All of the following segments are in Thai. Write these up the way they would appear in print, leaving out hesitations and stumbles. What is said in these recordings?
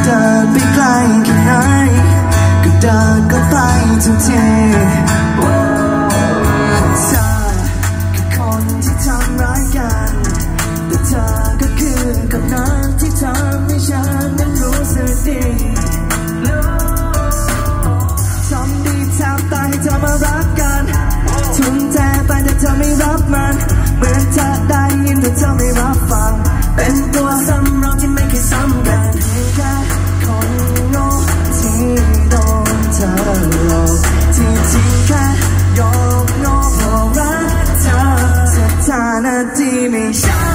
เดินไปไกลแค่ไหนก็เดินก็ไปทุกทีเธอคือคนที่ทำร้ายกันแต่เธอก็คือกับนั้นที่ทำให้ฉันนั้นรู้สึกดีทำดีแทบตายให้เธอมารักกันทุ่มเทไปแต่เธอไม่รับมันเหมือนเธอได้ยินแต่เธอไม่รับฟังเป็นตัวสำรองที่ไม่เคยซ้ำกันแค่คนโง่ที่โดนเธอหลอกที่จริงแค่ยอมโง่เพราะรักเธอสถานะที่ไม่ใช่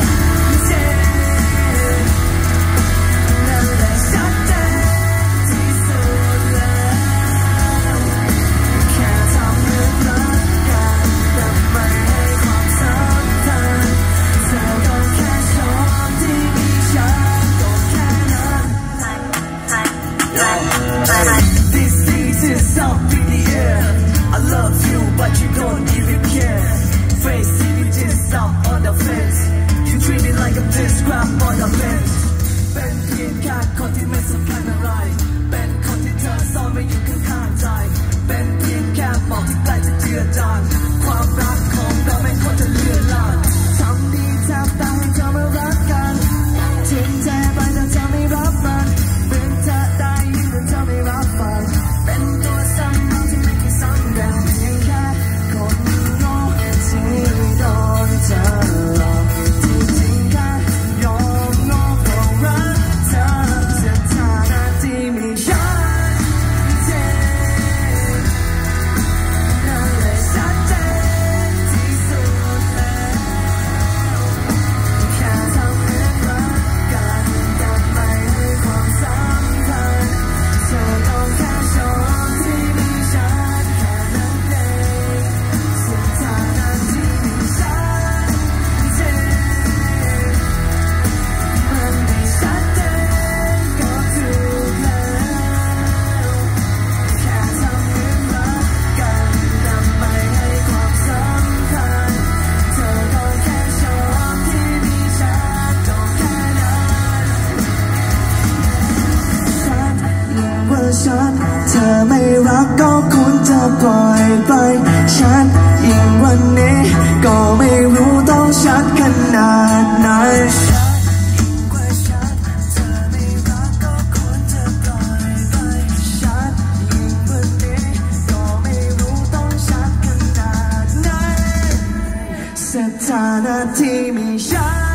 But you don't even care. Face it, you just up on the fence. You treat it like a dish grab on the bench. เป็นเพียงแค่คนที่ไม่สำคัญอะไรเป็นคนที่เธอซ่อนไว้อยู่ข้างๆใจเป็นเพียงแค่หมอกที่ใกล้จะเจือจางความรักของเราไม่ควรจะเลือนลางทำดีแทบตายให้เธอมารักกันทิ้งเธอไปแต่เธอไม่รับมันเป็นเธอได้ยินแต่เธอไม่รับฟังเป็นตัวซ้ำเราที่ไม่เคยซ้ำกันคนโง่ที่โดนเธอหลอกที่จริงแค่ยอมโง่เพราะรักเธอสถานะที่ไม่ชัดเจนนั่นแหละชัดเจนที่สุดแล้วแค่ทำให้รักกันแต่ไม่ให้ความสำคัญเธอต้องแค่ชอบที่มีฉันแค่นั้นเองเธอไม่รักก็ควรจะปล่อยไปฉันยิ่งวันนี้ก็ไม่รู้ต้องชัดขนาดไหนสถานะที่ไม่ชัด